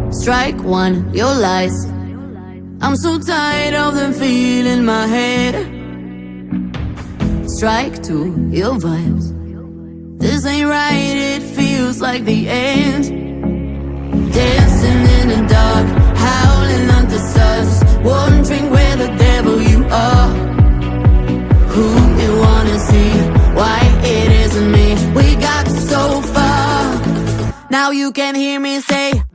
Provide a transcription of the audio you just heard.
Strike one, your lies. I'm so tired of them feeling my head. Strike two, your vibes. This ain't right, it feels like the end. Dancing in the dark, howling under stars, wondering where the devil you are. Who you wanna see, why it isn't me. We got so far, now you can hear me say